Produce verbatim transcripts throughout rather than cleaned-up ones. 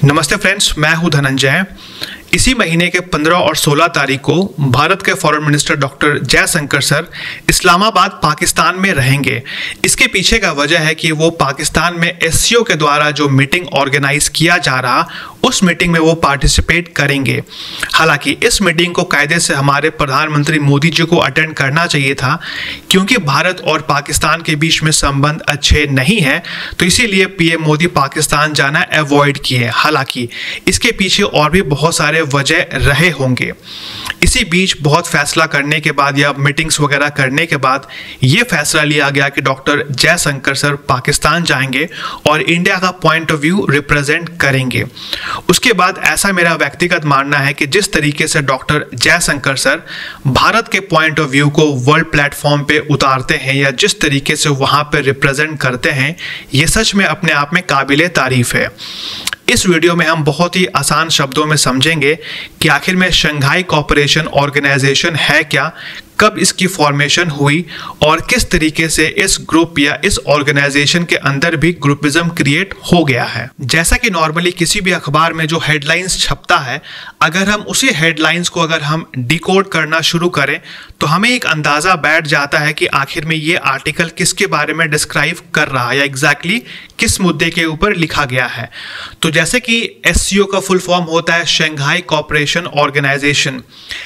नमस्ते फ्रेंड्स, मैं हूं धनंजय। इसी महीने के पंद्रह और सोलह तारीख को भारत के foreign minister doctor Jaishankar sir Islamabad Pakistan में रहेंगे। इसके पीछे का वजह है कि वो पाकिस्तान में एससीओ के द्वारा जो मीटिंग ऑर्गेनाइज किया जा रहा उस मीटिंग में वो पार्टिसिपेट करेंगे। हालांकि इस मीटिंग को कायदे से हमारे प्रधानमंत्री मोदी जी को अटेंड करना चाहिए था, क्योंकि भारत और पाकिस्तान के बीच में संबंध अच्छे नहीं है, तो इसीलिए पीएम मोदी पाकिस्तान जाना अवॉइड किए। हालांकि इसके पीछे और भी बहुत सारे वजह रहे होंगे। इसी बीच बहुत फैसला करने के बाद या मीटिंग्स वगैरह करने के बाद ये फैसला लिया गया कि डॉक्टर जयशंकर सर पाकिस्तान जाएंगे और इंडिया का पॉइंट ऑफ व्यू रिप्रेजेंट करेंगे। उसके बाद ऐसा मेरा व्यक्तिगत मानना है कि जिस तरीके से डॉक्टर जयशंकर सर भारत के पॉइंट ऑफ व्यू को वर्ल्ड प्लेटफॉर्म पे उतारते हैं या जिस तरीके से वहाँ पे रिप्रेजेंट करते हैं, ये सच में अपने आप में काबिले तारीफ है। इस वीडियो में हम बहुत ही आसान शब्दों में समझेंगे कि आखिर में शंघाई कोऑपरेशन ऑर्गेनाइजेशन है क्या, कब इसकी फॉर्मेशन हुई और किस तरीके से इस ग्रुप या इस ऑर्गेनाइजेशन के अंदर भी ग्रुपिज्म क्रिएट हो गया है। जैसा कि नॉर्मली किसी भी अखबार में जो हेडलाइंस छपता है, अगर हम उसी हेडलाइंस को अगर हम डिकोड करना शुरू करें तो हमें एक अंदाजा बैठ जाता है कि आखिर में ये आर्टिकल किसके बारे में डिस्क्राइब कर रहा है या एग्जैक्टली किस मुद्दे के ऊपर लिखा गया है। तो जैसे कि एससीओ का फुल फॉर्म होता है Shanghai cooperation organisation.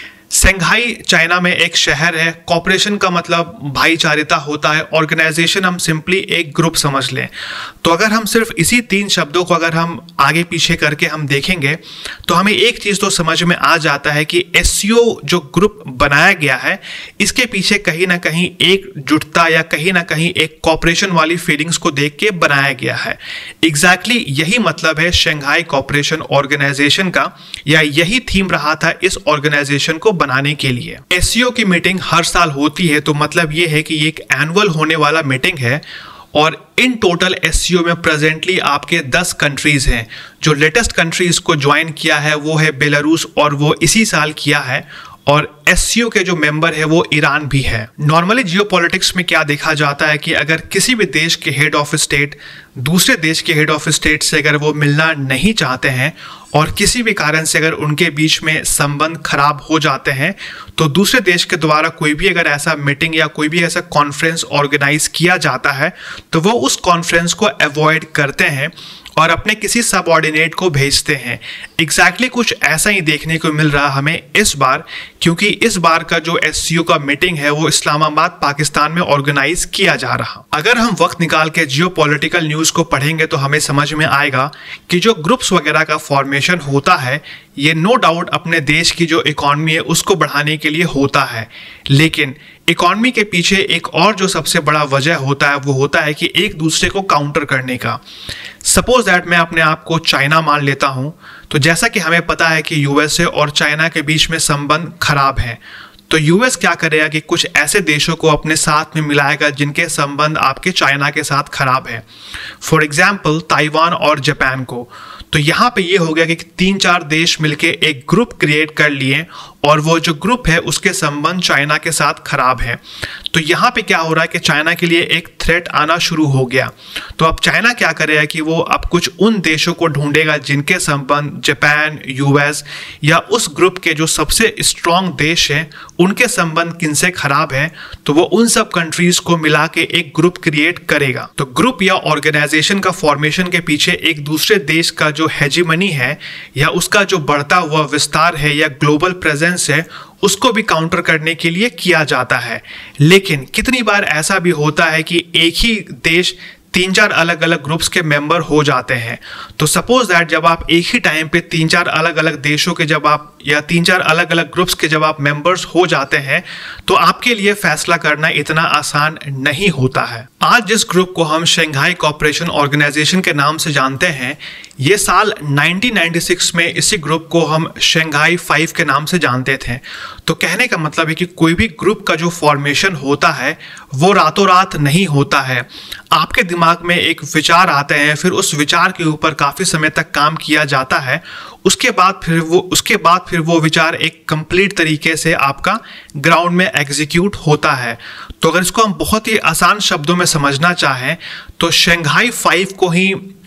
Shanghai China में एक शहर है। कॉपरेशन का मतलब भाईचारिता होता है। ऑर्गेनाइजेशन हम सिंपली एक ग्रुप समझ लें। तो अगर हम सिर्फ इसी तीन शब्दों को अगर हम आगे पीछे करके हम देखेंगे तो हमें एक चीज़ तो समझ में आ जाता है कि एससीओ जो ग्रुप बनाया गया है, इसके पीछे कहीं ना कहीं एक जुटता या कहीं ना कहीं एक कॉपरेशन वाली फीलिंग्स को देख के बनाया गया है। एग्जैक्टली यही मतलब है शंघाई कोऑपरेशन ऑर्गेनाइजेशन का, या यही थीम रहा था इस ऑर्गेनाइजेशन को बनाने के लिए। एससीओ की मीटिंग हर साल होती है, तो मतलब ये है कि ये एक एनुअल होने वाला मीटिंग है और इन टोटल एससीओ में प्रेजेंटली आपके दस कंट्रीज हैं। जो लेटेस्ट कंट्रीज को ज्वाइन किया है वो है बेलारूस और वो इसी साल किया है, और एससीओ के जो मेंबर है वो ईरान भी है। नॉर्मली जियोपॉलिटिक्स में क्या देखा जाता है कि अगर किसी भी देश के हेड ऑफ स्टेट दूसरे देश के हेड ऑफ स्टेट से अगर वो मिलना नहीं चाहते हैं और किसी भी कारण से अगर उनके बीच में संबंध खराब हो जाते हैं, तो दूसरे देश के द्वारा कोई भी अगर ऐसा मीटिंग या कोई भी ऐसा कॉन्फ्रेंस ऑर्गेनाइज किया जाता है तो वो उस कॉन्फ्रेंस को अवॉइड करते हैं और अपने किसी सबऑर्डिनेट को भेजते हैं। एग्जैक्टली कुछ ऐसा ही देखने को मिल रहा हमें इस बार, क्योंकि इस बार का जो एससीओ का मीटिंग है वो इस्लामाबाद पाकिस्तान में ऑर्गेनाइज किया जा रहा। अगर हम वक्त निकाल के जियोपॉलिटिकल न्यूज़ को पढ़ेंगे तो हमें समझ में आएगा कि जो ग्रुप्स वगैरह का फॉर्मेशन होता है ये नो डाउट अपने देश की जो इकॉनमी है उसको बढ़ाने के लिए होता है, लेकिन इकॉनमी के पीछे एक और जो सबसे बड़ा वजह होता है वो होता है कि एक दूसरे को काउंटर करने का। सपोज दैट मैं अपने आप को चाइना मान लेता हूं, तो जैसा कि हमें पता है कि यूएसए और चाइना के बीच में संबंध खराब है, तो यूएस क्या करेगा कि कुछ ऐसे देशों को अपने साथ में मिलाएगा जिनके संबंध आपके चाइना के साथ खराब है। फॉर एग्जाम्पल ताइवान और जापान को। तो यहाँ पे ये हो गया कि तीन चार देश मिलके एक ग्रुप क्रिएट कर लिए और वो जो ग्रुप है उसके संबंध चाइना के साथ खराब है। तो यहाँ पे क्या हो रहा है कि चाइना के लिए एक थ्रेट आना शुरू हो गया। तो अब चाइना क्या करेगा कि वो अब कुछ उन देशों को ढूंढेगा जिनके संबंध जापान, यूएस या उस ग्रुप के जो सबसे स्ट्रॉन्ग देश हैं उनके संबंध किनसे खराब है, तो वो उन सब कंट्रीज को मिला के एक ग्रुप क्रिएट करेगा। तो ग्रुप या ऑर्गेनाइजेशन का फॉर्मेशन के पीछे एक दूसरे देश का जो हेजिमनी है या उसका जो बढ़ता हुआ विस्तार है या ग्लोबल प्रेजेंस है उसको भी काउंटर करने के लिए किया जाता है। लेकिन कितनी बार ऐसा भी होता है कि एक ही देश तीन चार अलग अलग ग्रुप्स के मेंबर हो जाते हैं। तो सपोज दैट जब आप एक ही टाइम पे तीन चार अलग अलग देशों के जब आप या तीन चार अलग अलग ग्रुप्स के जब आप मेंबर्स हो जाते हैं तो आपके लिए फैसला करना इतना आसान नहीं होता है। आज जिस ग्रुप को हम शंघाई कोऑपरेशन ऑर्गेनाइजेशन के नाम से जानते हैं, ये साल नाइनटीन नाइंटी सिक्स में इसी ग्रुप को हम शंघाई फाइव के नाम से जानते थे। तो कहने का मतलब है कि कोई भी ग्रुप का जो फॉर्मेशन होता है वो रातों रात नहीं होता है। आपके दिमाग में एक विचार आते हैं, फिर उस विचार के ऊपर काफ़ी समय तक काम किया जाता है, उसके बाद फिर वो उसके बाद फिर वो विचार एक कंप्लीट तरीके से आपका ग्राउंड में एग्जीक्यूट होता है। तो अगर इसको हम बहुत ही आसान शब्दों में समझना चाहें तो शंघाई फाइव को ही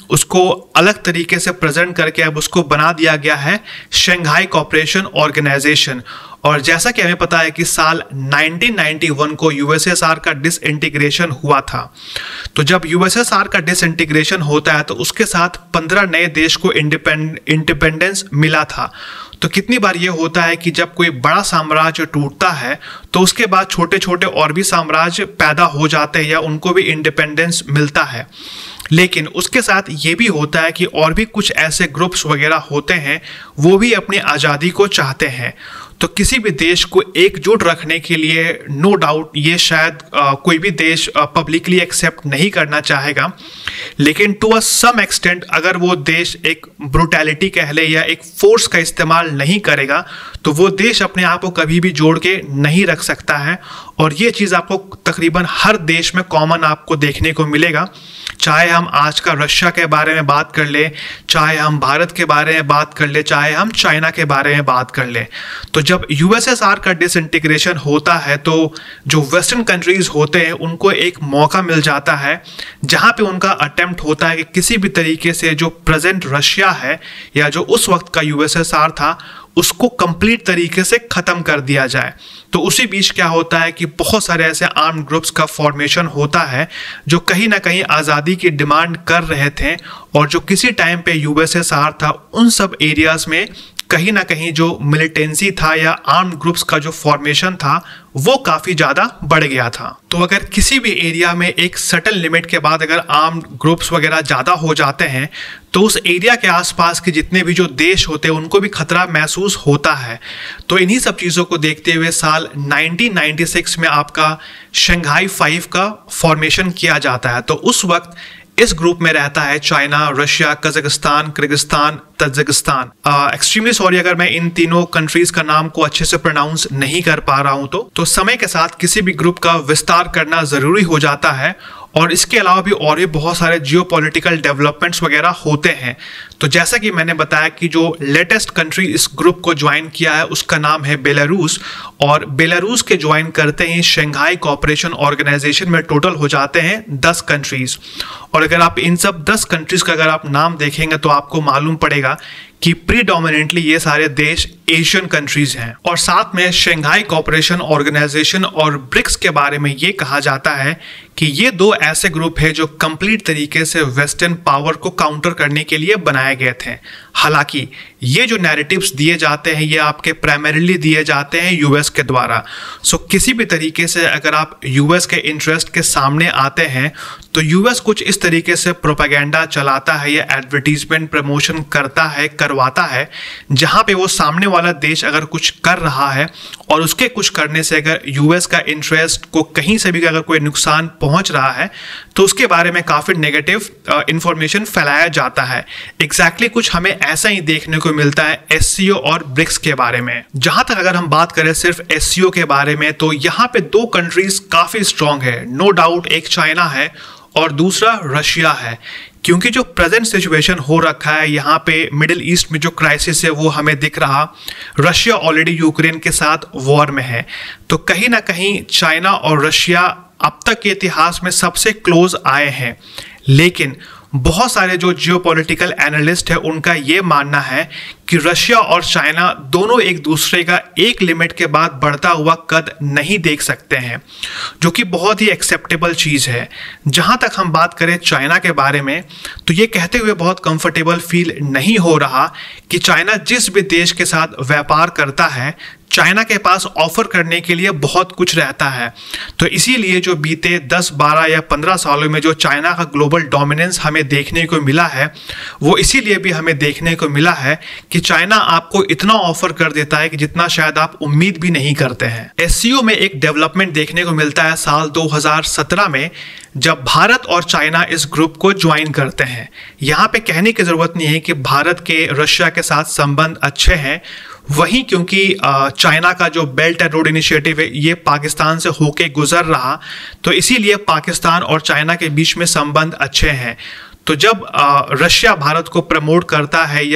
उसको अलग तरीके से प्रेजेंट करके अब उसको बना दिया गया है शंघाई कोऑपरेशन ऑर्गेनाइजेशन। और जैसा कि हमें पता है कि साल नाइनटीन नाइंटी वन को यूएसएसआर का डिसइंटीग्रेशन हुआ था। तो जब यूएसएसआर का डिसइंटीग्रेशन होता है तो उसके साथ पंद्रह नए देश को इंडिपेंडेंस मिला था। तो कितनी बार ये होता है कि जब कोई बड़ा साम्राज्य टूटता है तो उसके बाद छोटे छोटे और भी साम्राज्य पैदा हो जाते हैं या उनको भी इंडिपेंडेंस मिलता है। लेकिन उसके साथ ये भी होता है कि और भी कुछ ऐसे ग्रुप्स वगैरह होते हैं वो भी अपनी आज़ादी को चाहते हैं। तो किसी भी देश को एकजुट रखने के लिए नो डाउट ये शायद आ, कोई भी देश पब्लिकली एक्सेप्ट नहीं करना चाहेगा, लेकिन टू अ सम एक्सटेंट अगर वो देश एक ब्रुटैलिटी कह ले या एक फोर्स का इस्तेमाल नहीं करेगा तो वो देश अपने आप को कभी भी जोड़ के नहीं रख सकता है। और ये चीज़ आपको तकरीबन हर देश में कॉमन आपको देखने को मिलेगा, चाहे हम आज का रशिया के बारे में बात कर ले, चाहे हम भारत के बारे में बात कर ले, चाहे हम चाइना के बारे में बात कर ले। तो जब यूएसएसआर का डिसइंटीग्रेशन होता है तो जो वेस्टर्न कंट्रीज होते हैं उनको एक मौका मिल जाता है जहां पे उनका अटेम्प्ट होता है कि किसी भी तरीके से जो प्रेजेंट रशिया है या जो उस वक्त का यूएसएसआर था उसको कंप्लीट तरीके से ख़त्म कर दिया जाए। तो उसी बीच क्या होता है कि बहुत सारे ऐसे आर्म्ड ग्रुप्स का फॉर्मेशन होता है जो कहीं ना कहीं आज़ादी की डिमांड कर रहे थे और जो किसी टाइम पे यूएसएसआर था उन सब एरियाज में कहीं ना कहीं जो मिलिटेंसी था या आर्म्ड ग्रुप्स का जो फॉर्मेशन था वो काफ़ी ज़्यादा बढ़ गया था। तो अगर किसी भी एरिया में एक सर्टेन लिमिट के बाद अगर आर्म्ड ग्रुप्स वगैरह ज़्यादा हो जाते हैं तो उस एरिया के आसपास के जितने भी जो देश होते हैं उनको भी खतरा महसूस होता है। तो इन्हीं सब चीज़ों को देखते हुए साल नाइनटीन नाइंटी सिक्स में आपका शंघाई फाइव का फॉर्मेशन किया जाता है। तो उस वक्त इस ग्रुप में रहता है China, Russia, Kazakhstan, Kyrgyzstan, Tajikistan. Extremely sorry अगर मैं इन तीनों कंट्रीज का नाम को अच्छे से प्रोनाउंस नहीं कर पा रहा हूं तो तो समय के साथ किसी भी ग्रुप का विस्तार करना जरूरी हो जाता है। और इसके अलावा भी और भी बहुत सारे जियोपॉलिटिकल डेवलपमेंट्स वगैरह होते हैं। तो जैसा कि मैंने बताया कि जो लेटेस्ट कंट्री इस ग्रुप को ज्वाइन किया है उसका नाम है बेलारूस, और बेलारूस के ज्वाइन करते ही शंघाई कोऑपरेशन ऑर्गेनाइजेशन में टोटल हो जाते हैं दस कंट्रीज। और अगर आप इन सब दस कंट्रीज का अगर आप नाम देखेंगे तो आपको मालूम पड़ेगा कि प्रीडोमिनेंटली ये सारे देश एशियन कंट्रीज हैं। और साथ में शंघाई कोऑपरेशन ऑर्गेनाइजेशन और ब्रिक्स के बारे में ये कहा जाता है कि ये दो ऐसे ग्रुप हैं जो कंप्लीट तरीके से वेस्टर्न पावर को काउंटर करने के लिए बनाए गए थे। हालांकि ये जो नैरेटिव्स दिए जाते हैं ये आपके प्राइमरीली दिए जाते हैं यूएस के द्वारा। सो किसी भी तरीके से अगर आप यूएस के इंटरेस्ट के सामने आते हैं तो यूएस कुछ इस तरीके से प्रोपेगेंडा चलाता है या एडवर्टीजमेंट प्रमोशन करता है करवाता है जहां पे वो सामने वाला देश अगर कुछ कर रहा है और उसके कुछ करने से अगर यूएस का इंटरेस्ट को कहीं से भी अगर कोई नुकसान पहुंच रहा है तो उसके बारे में काफ़ी नेगेटिव इंफॉर्मेशन फैलाया जाता है। एग्जैक्टली कुछ हमें ऐसा ही देखने को मिलता है एससीओ और ब्रिक्स के बारे में। जहां तक अगर हम बात करें सिर्फ एससीओ के बारे में तो यहाँ पे दो कंट्रीज काफ़ी स्ट्रांग है, नो डाउट। एक चाइना है और दूसरा रशिया है, क्योंकि जो प्रेजेंट सिचुएशन हो रखा है यहाँ पे मिडिल ईस्ट में जो क्राइसिस है वो हमें दिख रहा। रशिया ऑलरेडी यूक्रेन के साथ वॉर में है, तो कहीं ना कहीं चाइना और रशिया अब तक के इतिहास में सबसे क्लोज आए हैं। लेकिन बहुत सारे जो जियोपॉलिटिकल एनालिस्ट हैं उनका ये मानना है कि रशिया और चाइना दोनों एक दूसरे का एक लिमिट के बाद बढ़ता हुआ कद नहीं देख सकते हैं, जो कि बहुत ही एक्सेप्टेबल चीज़ है। जहाँ तक हम बात करें चाइना के बारे में तो ये कहते हुए बहुत कंफर्टेबल फील नहीं हो रहा कि चाइना जिस भी देश के साथ व्यापार करता है चाइना के पास ऑफर करने के लिए बहुत कुछ रहता है। तो इसीलिए जो बीते दस, बारह या पंद्रह सालों में जो चाइना का ग्लोबल डोमिनेंस हमें देखने को मिला है वो इसीलिए भी हमें देखने को मिला है कि चाइना आपको इतना ऑफर कर देता है कि जितना शायद आप उम्मीद भी नहीं करते हैं। एससीओ में एक डेवलपमेंट देखने को मिलता है साल दो हज़ार सत्रह में, जब भारत और चाइना इस ग्रुप को ज्वाइन करते हैं। यहाँ पे कहने की ज़रूरत नहीं है कि भारत के रशिया के साथ संबंध अच्छे हैं, वहीं क्योंकि चाइना का जो बेल्ट एंड रोड इनिशिएटिव है ये पाकिस्तान से होके गुजर रहा, तो इसीलिए पाकिस्तान और चाइना के बीच में संबंध अच्छे हैं। तो जब रशिया भारत को प्रमोट करता है या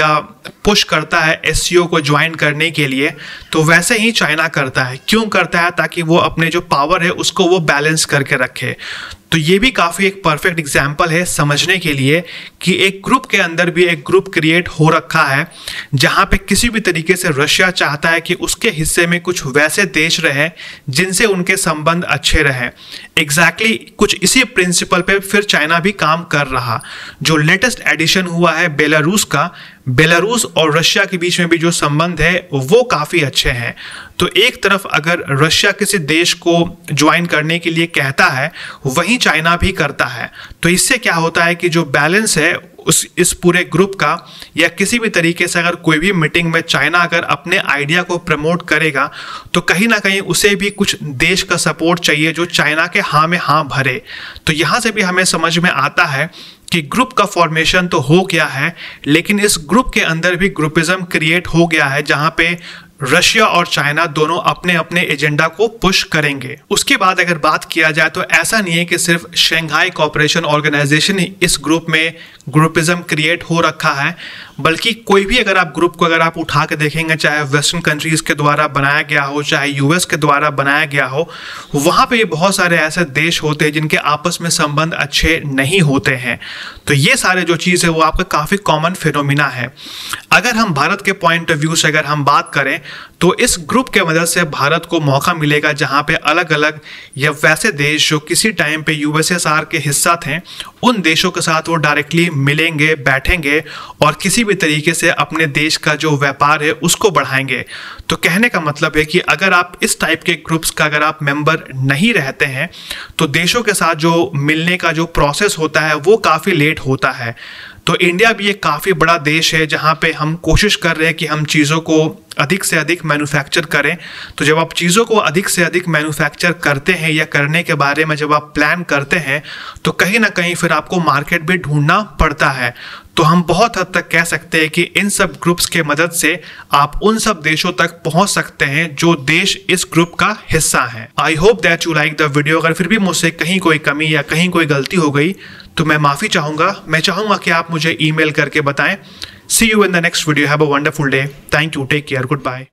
पुश करता है एससीओ को ज्वाइन करने के लिए, तो वैसे ही चाइना करता है। क्यों करता है? ताकि वो अपने जो पावर है उसको वो बैलेंस करके रखे। तो ये भी काफ़ी एक परफेक्ट एग्जाम्पल है समझने के लिए कि एक ग्रुप के अंदर भी एक ग्रुप क्रिएट हो रखा है जहाँ पे किसी भी तरीके से रशिया चाहता है कि उसके हिस्से में कुछ वैसे देश रहे जिनसे उनके संबंध अच्छे रहे। एग्जैक्टली exactly, कुछ इसी प्रिंसिपल पे फिर चाइना भी काम कर रहा। जो लेटेस्ट एडिशन हुआ है बेलारूस का, बेलारूस और रशिया के बीच में भी जो संबंध है वो काफ़ी अच्छे हैं। तो एक तरफ अगर रशिया किसी देश को ज्वाइन करने के लिए कहता है, वहीं चाइना भी करता है। तो इससे क्या होता है कि जो बैलेंस है उस इस पूरे ग्रुप का, या किसी भी तरीके से अगर कोई भी मीटिंग में चाइना अगर अपने आइडिया को प्रमोट करेगा तो कहीं ना कहीं उसे भी कुछ देश का सपोर्ट चाहिए जो चाइना के हाँ में हाँ भरे। तो यहाँ से भी हमें समझ में आता है कि ग्रुप का फॉर्मेशन तो हो गया है, लेकिन इस ग्रुप के अंदर भी ग्रुपिज्म क्रिएट हो गया है जहाँ पे रशिया और चाइना दोनों अपने अपने एजेंडा को पुश करेंगे। उसके बाद अगर बात किया जाए तो ऐसा नहीं है कि सिर्फ शंघाई कोऑपरेशन ऑर्गेनाइजेशन ही इस ग्रुप में ग्रुपिज्म क्रिएट हो रखा है, बल्कि कोई भी अगर आप ग्रुप को अगर आप उठा के देखेंगे, चाहे वेस्टर्न कंट्रीज के द्वारा बनाया गया हो, चाहे यूएस के द्वारा बनाया गया हो, वहाँ पे बहुत सारे ऐसे देश होते हैं जिनके आपस में संबंध अच्छे नहीं होते हैं। तो ये सारे जो चीज़ है वो आपका काफ़ी कॉमन फिनोमिना है। अगर हम भारत के पॉइंट ऑफ व्यू से अगर हम बात करें तो इस ग्रुप के मदद से भारत को मौका मिलेगा जहां पे अलग अलग या वैसे देश जो किसी टाइम पे यूएसएसआर के हिस्सा थे उन देशों के साथ वो डायरेक्टली मिलेंगे, बैठेंगे और किसी भी तरीके से अपने देश का जो व्यापार है उसको बढ़ाएंगे। तो कहने का मतलब है कि अगर आप इस टाइप के ग्रुप्स का अगर आप मेंबर नहीं रहते हैं तो देशों के साथ जो मिलने का जो प्रोसेस होता है वो काफ़ी लेट होता है। तो इंडिया भी एक काफ़ी बड़ा देश है जहाँ पे हम कोशिश कर रहे हैं कि हम चीज़ों को अधिक से अधिक मैन्युफैक्चर करें। तो जब आप चीज़ों को अधिक से अधिक मैन्युफैक्चर करते हैं या करने के बारे में जब आप प्लान करते हैं तो कहीं ना कहीं फिर आपको मार्केट भी ढूंढना पड़ता है। तो हम बहुत हद तक कह सकते हैं कि इन सब ग्रुप्स के मदद से आप उन सब देशों तक पहुंच सकते हैं जो देश इस ग्रुप का हिस्सा हैं। I hope that you like the video. अगर फिर भी मुझसे कहीं कोई कमी या कहीं कोई गलती हो गई तो मैं माफ़ी चाहूँगा। मैं चाहूँगा कि आप मुझे ईमेल करके बताएं। See you in the next video. Have a wonderful day. Thank you. Take care. Good bye.